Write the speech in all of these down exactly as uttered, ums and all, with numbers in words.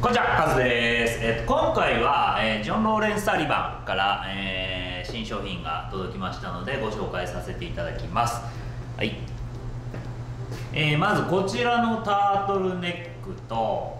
こんにちは、カズです。えっと、今回は、えー、ジョン・ローレンス・サリバンから、えー、新商品が届きましたのでご紹介させていただきます。はい。えー、まずこちらのタートルネックと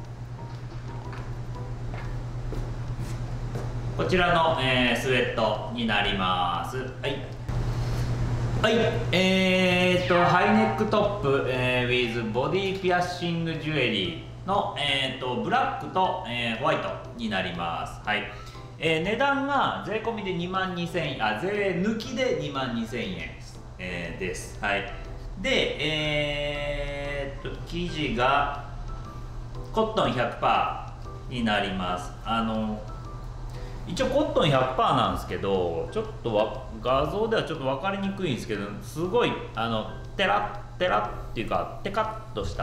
こちらの、えー、スウェットになります。はい。はい、えー、っとハイネックトップ、えー、with ボディピアッシングジュエリーの、えー、っとブラックと、えー、ホワイトになります。はい。えー、値段が税込みでにまんにせんえん、あ、税抜きでにまんにせんえん、えー、です。はい。で、えー、っと生地がコットン ひゃくパーセント になります。あの一応コットン ひゃくパーセント なんですけど、ちょっとわ画像ではちょっと分かりにくいんですけど、すごいあのテラッテラっていうかテカッとした、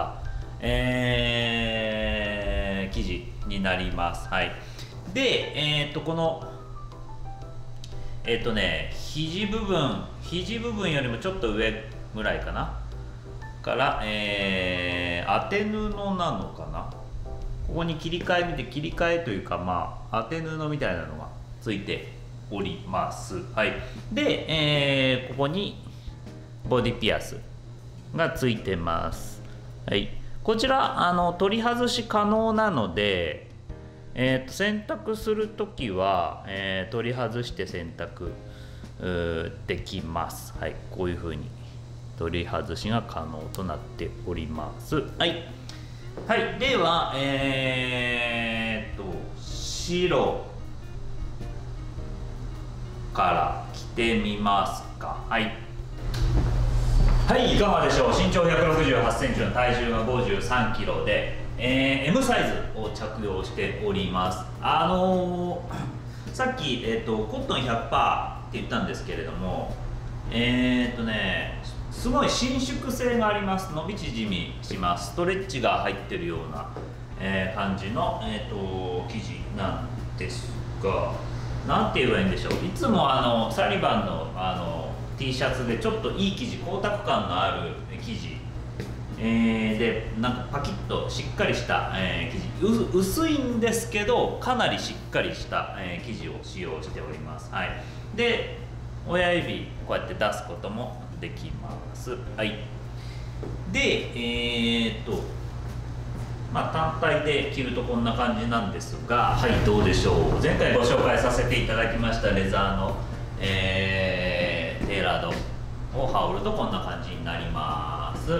えー、生地になります。はい。で、えー、っとこのえー、っとね肘部分肘部分よりもちょっと上ぐらいかなから、えー、当て布なのかな。ここに切り替え見て切り替えというか、まあ当て布みたいなのがついております。はい。で、えー、ここにボディピアスがついてます。はい。こちらあの取り外し可能なので、えー、と洗濯するときは、えー、取り外して洗濯できます。はい。こういうふうに取り外しが可能となっております。はい。はい、では、えー、っと白から着てみますか。はい。はい、いかがでしょう。身長ひゃくろくじゅうはちセンチの体重がごじゅうさんキロで、えー、エム サイズを着用しております。あのー、さっき、えー、っとコットン ひゃくパーセント って言ったんですけれども、えー、っとねすごい伸縮性があります。伸び縮みします。ストレッチが入ってるような、えー、感じの、えー、と生地なんですが、なんて言えばいいんでしょう。いつもあのサリバンのあの T シャツでちょっといい生地、光沢感のある生地、えー、でなんかパキッとしっかりした、えー、生地、薄いんですけどかなりしっかりした、えー、生地を使用しております。はい。で親指こうやって出すこともできます。はい。で、えー、っとまあ単体で着るとこんな感じなんですが、はい、どうでしょう。前回ご紹介させていただきましたレザーの、えー、テーラードを羽織るとこんな感じになります。はい。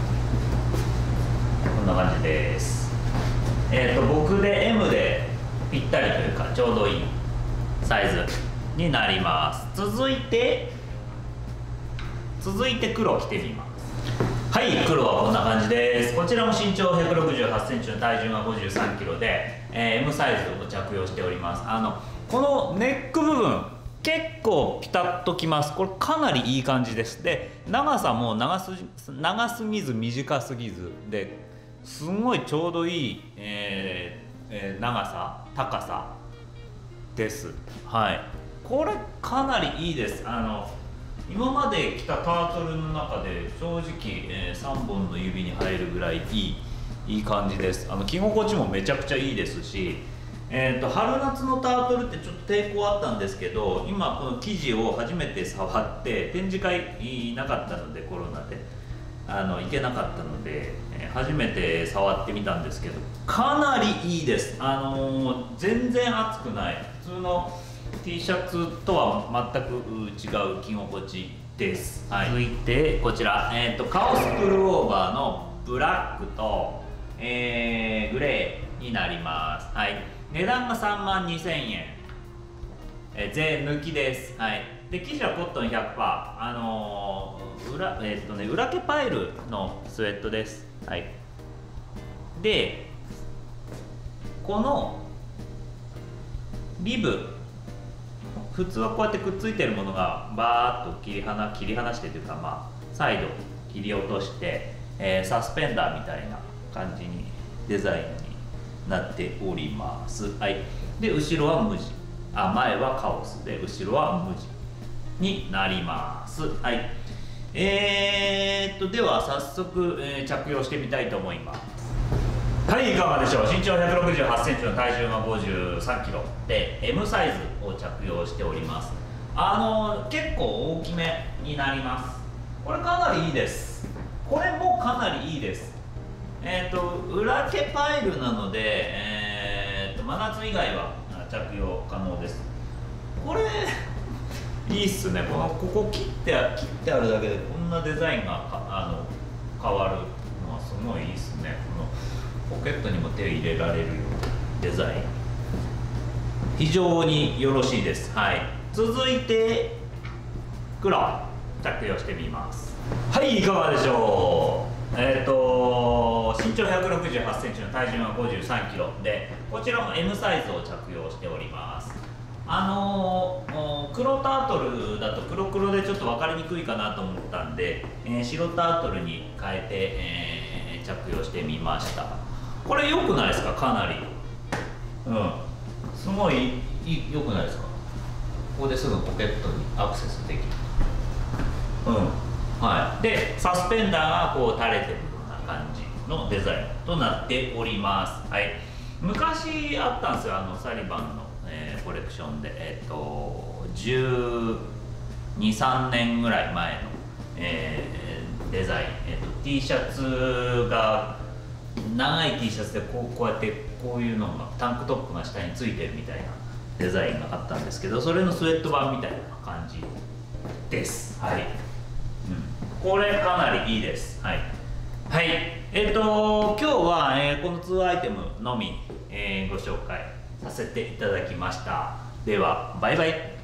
こんな感じです。えー、っと僕で エム でぴったりというかちょうどいいサイズになります。続いて続いて黒着てみます。はい、黒はこんな感じです。こちらも身長ひゃくろくじゅうはちセンチの体重がごじゅうさんキロで、えー、エム サイズを着用しております。あのこのネック部分結構ピタッときます。これかなりいい感じです。で長さも長す長すぎず短すぎずですごいちょうどいい、えーえー、長さ高さです。はい。これかなりいいです。あの今まで着たタートルの中で正直、えー、さんぼんの指に入るぐらいいいいい感じです。あの着心地もめちゃくちゃいいですし、えー、と春夏のタートルってちょっと抵抗あったんですけど、今この生地を初めて触って展示会なかったのでコロナであの行けなかったので、えー、初めて触ってみたんですけどかなりいいです。あのー、全然熱くない普通のT シャツとは全く違う着心地です。はい、続いてこちら、えーと、カオスプルオーバーのブラックと、えー、グレーになります。はい、値段がさんまんにせんえん、えー、税抜きです。はい、で生地はコットン ひゃくパーセント、あのー、裏えーとね、裏毛パイルのスウェットです。はい、でこのリブ普通はこうやってくっついてるものがバーッと切り離切り離してというか、まあサイド切り落として、えー、サスペンダーみたいな感じにデザインになっております。はい。で後ろは無地、あ前はカオスで後ろは無地になります。はい。えー、っとでは早速、えー、着用してみたいと思います。 はい、いかがでしょう。身長ひゃくろくじゅうはちセンチの体重がごじゅうさんキロで エム サイズを着用しております。あの結構大きめになります。これかなりいいです。これもかなりいいです。えっ、ー、と裏毛パイルなので、えー、と真夏以外は着用可能です。これいいっすね。このここ切って切ってあるだけでこんなデザインがあの変わるのはすごいいいっすね。このポケットにも手を入れられるようなデザイン、非常によろしいです。はい、続いて黒着用してみます。はい、いかがでしょう。えっ、ー、と身長ひゃくろくじゅうはちセンチの体重がごじゅうさんキロで、こちらも エム サイズを着用しております。あのー、黒タートルだと黒黒でちょっと分かりにくいかなと思ったんで、えー、白タートルに変えて、えー、着用してみました。これ良くないですか？かなり、うん、すごい良くないですか？ここですぐポケットにアクセスできる。うん、はい。でサスペンダーがこう垂れてるような感じのデザインとなっております。はい。昔あったんですよ、あのサリバンの、えー、コレクションで、えっ、ー、とじゅうに、さんねんぐらい前の、えー、デザイン、えーと、T シャツが長い T シャツでこう、こうやってこういうのがタンクトップが下についてるみたいなデザインがあったんですけど、それのスウェット版みたいな感じです。はい、うん、これかなりいいです。はい、はい、えっ、ー、と今日は、えー、このにアイテムのみ、えー、ご紹介させていただきました。ではバイバイ。